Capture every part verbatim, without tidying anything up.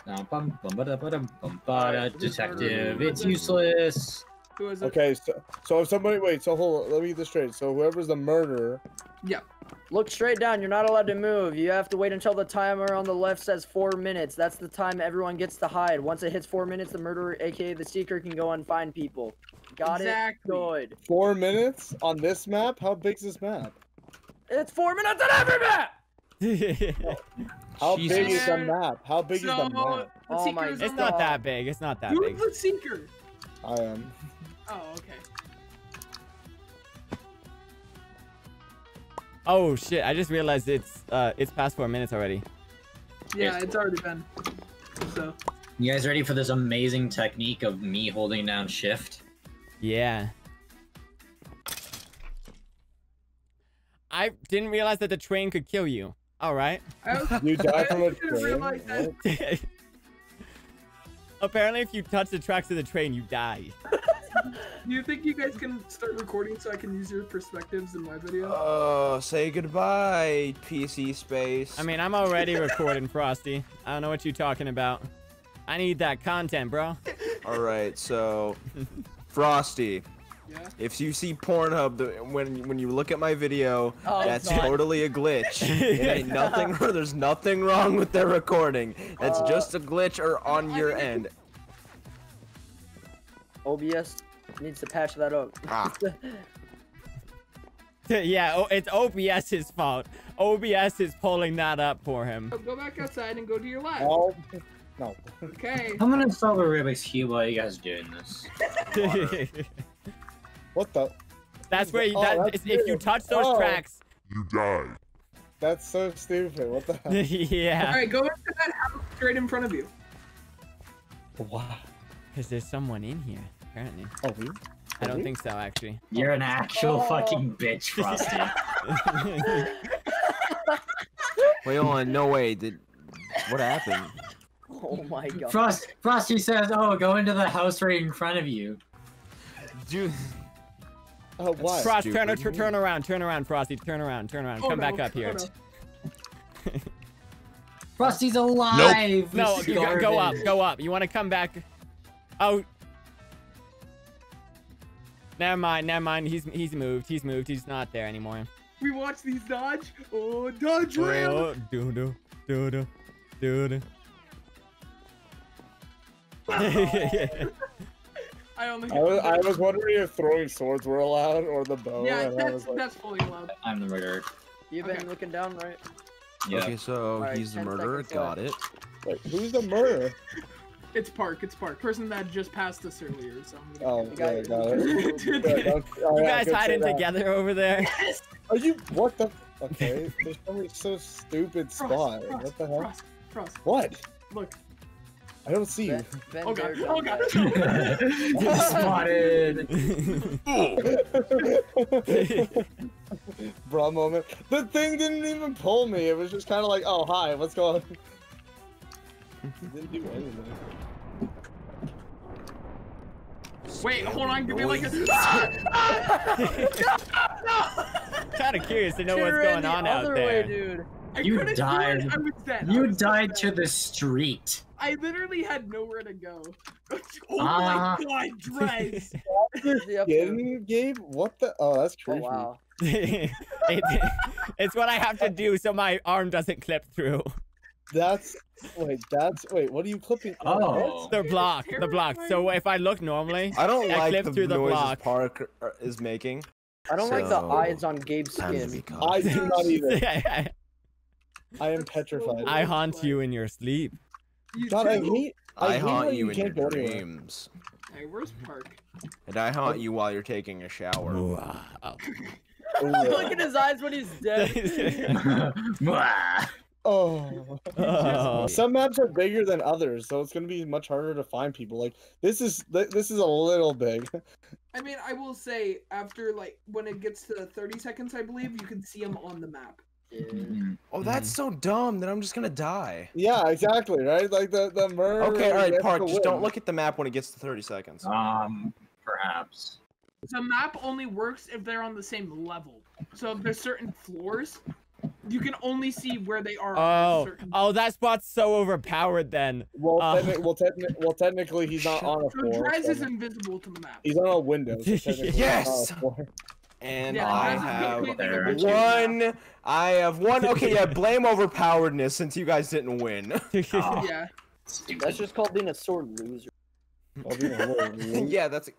Detective, it's useless. Who is it? Okay, so so if somebody wait, so hold on, let me get this straight. So whoever's the murderer. Yeah. Look straight down. You're not allowed to move. You have to wait until the timer on the left says four minutes. That's the time everyone gets to hide. Once it hits four minutes, the murderer, aka the seeker, can go and find people. Got Exactly. it? Good. Four minutes on this map? How big's this map? It's four minutes on every map! How Jesus. big is the map? How big So, is the map? the Oh my seeker's God. It's not that big. It's not that Who's big. the seeker? I am. Oh, okay. Oh shit! I just realized it's uh it's past four minutes already. Yeah, it's already been. So. You guys ready for this amazing technique of me holding down shift? Yeah. I didn't realize that the train could kill you. All right. I was, You die from a I didn't realize train? that. What? Apparently, if you touch the tracks of the train, you die. Do you think you guys can start recording so I can use your perspectives in my video? Oh, say goodbye, P C space. I mean, I'm already recording, Frosty. I don't know what you're talking about. I need that content, bro. All right, so Frosty, Yeah. if you see Pornhub, the, when when you look at my video, Oh, that's God. totally a glitch. It ain't nothing. There's nothing wrong with their recording. That's Uh, just a glitch or on your end. O B S needs to patch that up. Ah. Yeah, oh, it's OBS's fault. O B S is pulling that up for him. So go back outside and go to your lab. Oh, no. Okay. I'm gonna install the Rubik's Cube while you guys are doing this. What the? That's where you, Oh, that, that's if you you. touch those Oh. tracks. You die. That's so stupid. What the hell? All Yeah. right, go into that house straight in front of you. Wow. Because there's someone in here, apparently. Oh, we? I don't think so, actually. You're an actual Oh. fucking bitch, Frosty. Wait, hold on. No way. Did what happened? Oh my God. Frost, Frosty says, "Oh, go into the house right in front of you." Dude. Oh, why? Frost, turn, stupid. turn, turn around, turn around, Frosty, turn around, turn around. Oh, Come no. back up here. Oh, no. Frosty's alive. No, this you go, go up, garbage. go up. You want to come back? Oh. Never mind, never mind. He's he's moved. He's moved. He's not there anymore. We watch these dodge. Oh, dodge rail. Oh, doo doo doo doo doo doo. I only. I was, I was wondering if throwing swords were allowed or the bow. Yeah, and I that's was like, that's fully allowed. I'm the murderer. You've been Okay. looking down, right? Yeah. Okay, so Alright, he's the ten murderer. seconds Got it. wait, who's the murderer? It's Park. It's Park. Person that just passed us earlier. So I'm gonna Oh, You yeah, got got it. it. Yeah, don't- oh, You yeah, guys good hiding say that. together over there? Are you? What the? Okay, there's only so stupid Frost, spot. Frost, What the hell? Frost, Frost. What? Look. I don't see you. Ben, Ben Oh god. Bear Oh done god. that. Spotted. Bro moment. The thing didn't even pull me. It was just kind of like, oh hi, what's going on? It didn't do anything. Wait, hold on. Give me like a. Kind of curious to know what's You're in going on the out other there. way, dude. I You couldn't do died. it. I was dead. I You was died dead. to the street. I literally had nowhere to go. Oh Ah. my god, Drez. Where's the up to? Kidding, Gabe? What the? Oh, that's Oh creepy. wow. it, it's what I have to do so my arm doesn't clip through. That's wait. That's wait. What are you clipping? Oh. The block, the block. So if I look normally, I don't I like clipped the through the noises block. Park uh, is making. I don't like the So, eyes on Gabe's Time to be skin. calm. I do not either. I I am petrified. haunt you in your sleep. You God, I too. hate. I, hate how haunt you in your can't go anywhere. dreams. Hey, where's Park? And I haunt you while you're taking a shower. Wow. Oh, Look at his eyes when he's dead. Oh. Oh. Some maps are bigger than others, so it's gonna be much harder to find people. Like this is th- this is a little big. I mean, I will say, after, like, when it gets to thirty seconds, I believe, you can see him on the map. Oh, that's so dumb that I'm just gonna die. Yeah, exactly, right? Like the the murder. Okay, all right, gets Park. to Just don't win. look at the map when it gets to thirty seconds. Um, perhaps. The map only works if they're on the same level. So if there's certain floors, you can only see where they are. Oh, certain... oh, that spot's so overpowered then. Well, Uh, techni well, techni well, technically, he's not on a So floor. Drez so is invisible to the map. He's on a window. So technically Yes! he's not on a floor. And Yeah, I Drez is have completely There. invisible. one. I have one. Okay, yeah, blame overpoweredness since you guys didn't win. Oh, Yeah. stupid. That's just called being a sore loser. I'll be a little weird. Yeah, that's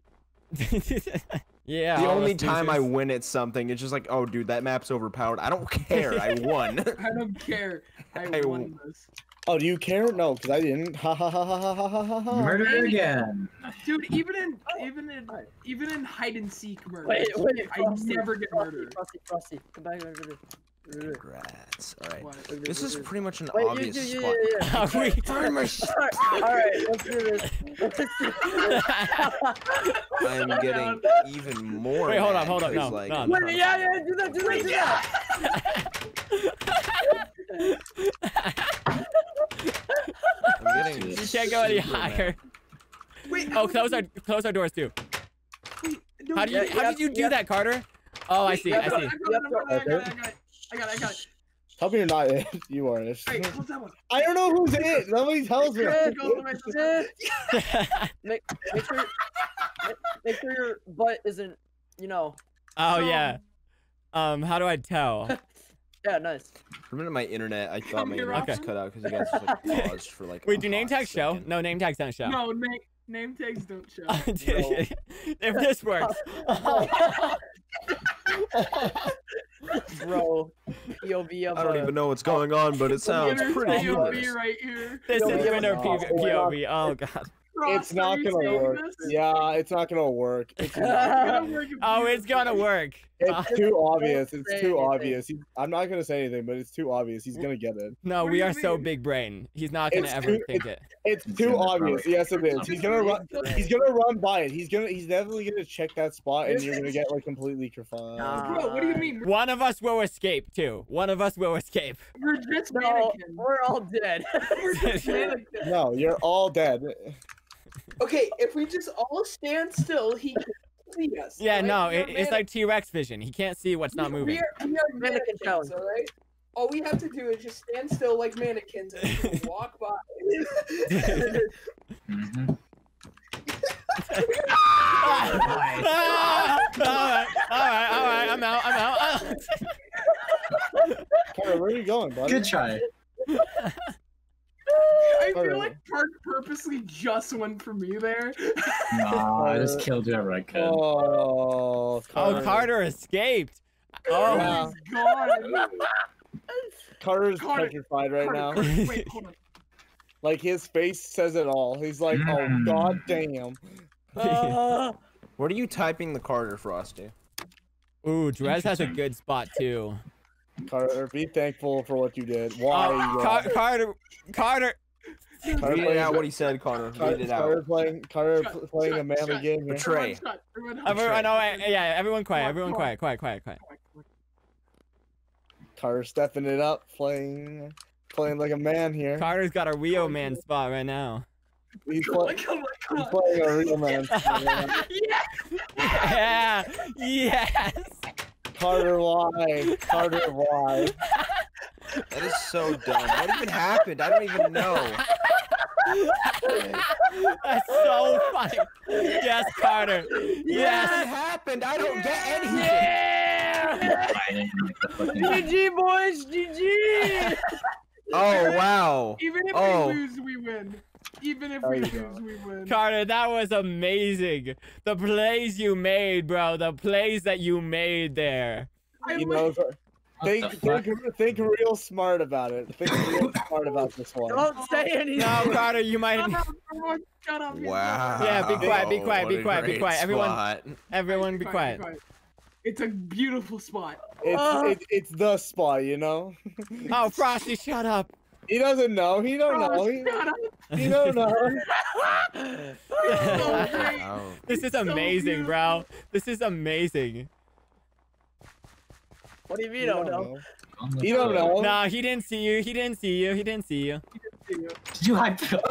Yeah. the all only us time I losers. win at something. It's just like, oh, dude, that map's overpowered. I don't care. I won. I don't care. I, I won this. Oh, do you care? No, because I didn't. Ha ha ha ha ha ha ha ha ha. Murder again. Dude, even in even in even in hide and seek murder, Wait, wait, I Frosty, never get Frosty, murdered. Frosty, Frosty, come back over here. Congrats. All right. What? This is pretty much an Wait, you, obvious you, you, spot. yeah, yeah. Are we- Darn my sh- Alright, alright, let's do this. Let's do this. I'm getting even more. Wait, hold mad on, hold on, 'cause, no, like, no, I'm no. Wait, trying to yeah, find- yeah, do that, do that, do that. I'm getting. You can't go any super mad. higher. Wait, Oh, close our close our doors too. wait, no, How do you Yeah, how you did have- you you do have- that, Carter? Oh, I see, I I got see. it, I got it, I got it, I got it, I got it, I got it, I got it. Tell me you're not it. You are it. Wait, what's that one? I don't know who's it. Nobody tells me. Good, Go the way to the- Make, make sure, make, make sure your butt isn't, you know. Oh So- yeah. Um, how do I tell? Yeah, nice. For a minute, my internet, I Come thought my here, internet was Austin. cut out because you guys just like paused for like. Wait, a do name hot tags show? second. No, name tags don't show. No, name name tags don't show. If this works. Bro, P O V of I don't uh, even know what's going on, but it sounds Winner pretty P O V humorous. right here. This Yo, is yeah, winner no, P- we're POV. Oh god. It's Frost, are not you gonna saying work. this? Yeah, it's not gonna work. It's, It's gonna work if Oh, you- it's gonna work. Uh, it's too obvious. It's say too anything. obvious. He, I'm not gonna say anything, but it's too obvious. He's gonna get it. no, What do we you are so mean? big brain. He's not gonna It's ever too- think it. It's It's too gonna obvious. probably- Yes, it is. He's gonna run. He's gonna run by it. He's gonna. He's definitely gonna check that spot, and you're gonna get like completely confined. Nah. Bro, what do you mean? One of us will escape too. One of us will escape. We're just No, mannequins. we're all dead. We're just mannequins. No, you're all dead. Okay, if we just all stand still, he can see us. Yeah, alright? no, We are it, it's like T-Rex vision. He can't see what's not We- moving. We are, we are Mannequin mannequins, challenge. alright? All we have to do is just stand still like mannequins and we can walk by. Mhm. Ah! Alright, alright, alright, I'm out, I'm out. Carter, where are you going, buddy? Good try. I Alright. feel like Park purposely just went for me there. Nah, I just killed whoever I could. Oh, Oh, Carter escaped. Oh, Yeah. He's gone. Carter's Carter- petrified right Carter, now. Carter, wait, hold on. Like his face says it all. He's like, oh Mm. god damn. Uh, What are you typing the Carter, Frosty? ooh, Drez has a Interesting. good spot too. Carter, be thankful for what you did. Why? Oh, you Car- did. Carter, Carter. Carter Read it playing- out what he said, Carter. Carter, Read it Carter out. playing, Carter Shut, pl- playing shut, a manly shut. game here. Betray. Everyone shut. Everyone shut. Everyone, I know, I- yeah, everyone quiet, Come on, everyone come quiet, quiet, quiet, quiet. Carter stepping it up, playing, playing like a man here. Carter's got a Rio man spot right now. He's, Come on, play, come on, come he's on. playing a real man. Yeah. Yeah, yes. Carter, why? Carter, why? That is so dumb. What even happened? I don't even know. That's so funny. Yes, Carter. What Yes. happened? I don't get anything. yeah! I didn't like the fucking- G G boys, G G! Oh wow. Even if Oh. we lose, we win. Even if There we you lose, go. we win. Carter, that was amazing. The plays you made, bro. The plays that you made there. I You wish- know, What think, the fuck? think, think real smart about it. Think real smart about this one. Don't say anything. No, Carter, you might. Shut up, everyone, shut up. he's Wow. not- Yeah, be quiet, be quiet, be What a quiet, be great quiet. Everyone- spot. Everyone, be quiet. It's a beautiful spot. It's, Uh. it, it's the spot, you know? Oh, Frosty, shut up. He doesn't know. He don't know. Oh, He, shut up. he don't know. So great. Wow. This is So amazing, bro. This is amazing. What do you mean, He oh don't no? know. On the He don't floor. know. Nah, he didn't see you. He didn't see you. He didn't see you. Did you hide? Dude,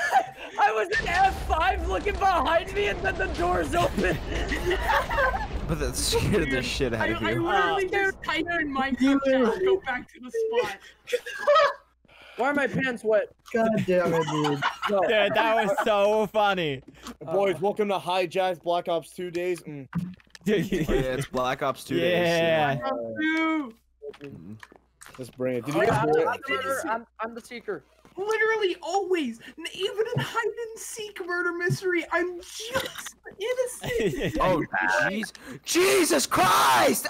I was in F five looking behind me and then the doors open. but that scared the shit out I, of I you. literally just typed in Minecraft and go back to the spot. Why are my pants wet? God damn it, dude. No. Dude, that was so funny. Boys, welcome to Hijacked Black Ops two days. Mm. Oh, yeah, it's Black Ops two days. Yeah. Dude, Mm. Let's bring it. Did Oh, you yeah, I'm, guys hear I'm it? the murderer. I'm, I'm the seeker. literally always, n- even in hide and seek murder mystery, I'm just innocent. Oh, jeez. Jesus Christ!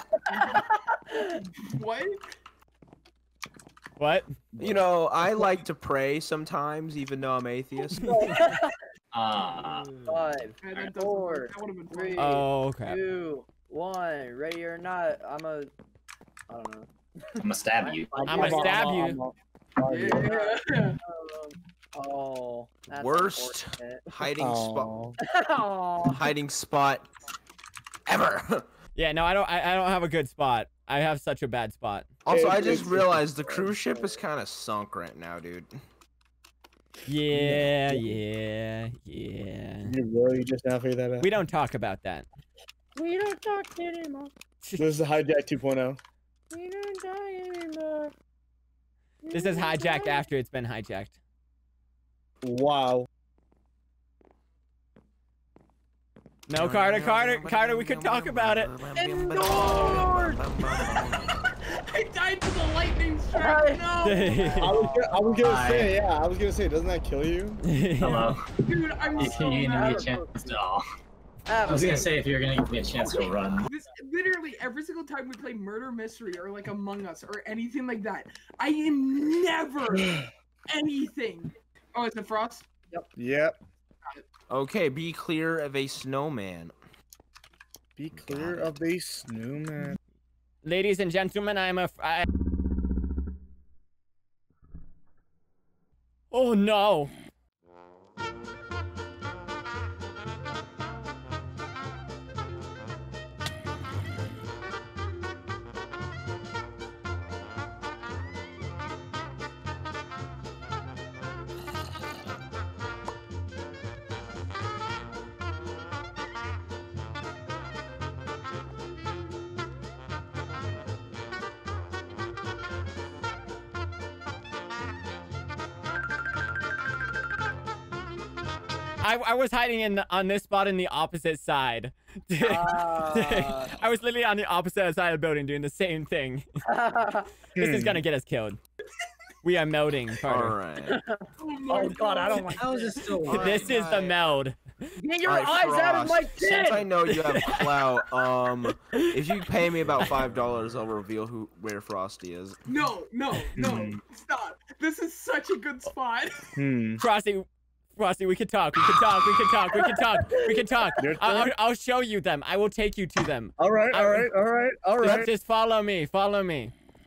What? What? You know, I like to pray sometimes, even though I'm atheist. Ah. Five, Okay, that doesn't Four, work. That would have been three, fun. Oh, okay. two, one. Ready or not, I'm a. I don't know. I'm gonna stab you. I'm gonna stab you. Yeah. Um, oh, that's Worst unfortunate. hiding spot. Aw. Aw. Hiding spot ever. Yeah, no, I don't. I, I don't have a good spot. I have such a bad spot. Also, Hey, I just it's- realized the cruise ship is kind of sunk right now, dude. Yeah, yeah, yeah. You really just now figured that out? We don't talk about that. We don't talk anymore. This is the Hijack two point oh. We don't talk anymore. This is hijacked after it's been hijacked. Wow. No, Carter, Carter, Carter, we could talk about it. Ignored! I died to the lightning strike. No, I was, gonna, I was gonna Hi. say, yeah, I was gonna say, doesn't that kill you? Hello. dude, I'm You so can give me mad. a chance to. Oh. Ah, I was gonna say if you're gonna give me a chance to run. This literally every single time we play murder mystery or like Among Us or anything like that, I am never anything. Oh, is it Frost? Yep. Okay, be clear of a snowman. Be clear of the snowman. Ladies and gentlemen, I'm a. I... Oh no. I, I was hiding in the, on this spot in the opposite side. Ah. I was literally on the opposite side of the building doing the same thing. This is gonna get us killed. We are melding, Carter. Alright. Oh, my Oh god, I don't like How is it still This is the meld. Get your Alright, eyes out of my Frost, Since I kid! know you have clout, um, if you pay me about five dollars, I'll reveal who where Frosty is. No, no, no, Hmm. stop. This is such a good spot. Hmm. Frosty, Frosty, we can talk. We can talk. We can talk. We can talk. We can talk. Your I'll, I'll, turn? I'll show you them. I will take you to them. All right, all right, all right, all Just, right. just follow me. Follow me.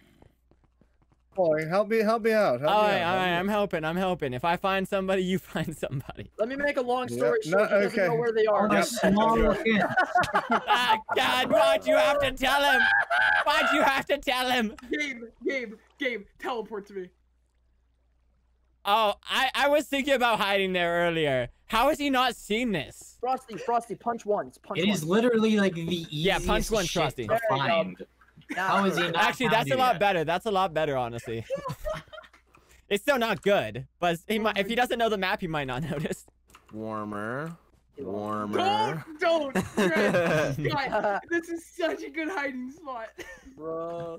Boy, help me, help me out. Help All me right, out, all help right. me I'm helping. I'm helping. If I find somebody, you find somebody. Let me make a long story Yep, short. no, He doesn't okay. know where they are. They're Yep. small looking. Ah, God, why'd you have to tell him? Why'd you have to tell him? Gabe, Gabe, Gabe, teleport to me. Oh, I, I was thinking about hiding there earlier. How has he not seen this? Frosty, Frosty, punch once. Punch It once. is literally like the easiest Yeah, punch one, shit Frosty. to There you go. find. Now, How is he not Actually, found that's a you lot yet? better. That's a lot better, honestly. It's still not good, but he might, if he doesn't know the map, he might not notice. Warmer. Warmer. Don't, don't, Drez. God, this is such a good hiding spot. Bro.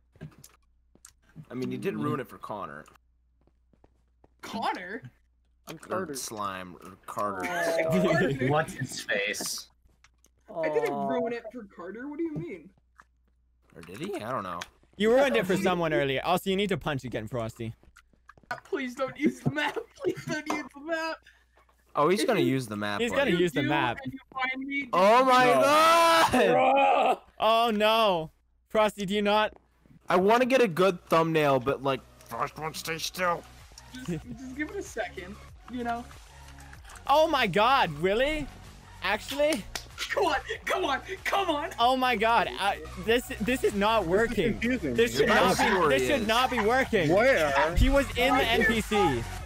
I mean, you did ruin it for Connor. Connor? I'm Or Carter. Slime. Or Carter. Carter? What's his face? I didn't Aw. ruin it for Carter. What do you mean? Or did he? I don't know. You ruined it for someone earlier. Also, you need to punch again, Frosty. Please don't use the map. Please don't use the map. Oh, he's gonna use the map. He's buddy. gonna You use the do, map. and you find me, Oh my No. god! Oh no, Frosty, do you not? I want to get a good thumbnail, but like, first one, stay still. just, just give it a second. You know? Oh my God, really? Actually? Come on, come on, come on. Oh my God, uh, this this is not working. Confusing. This should You're not not sure be. he This should is. not be working. Where? He was in the Right N P here, C.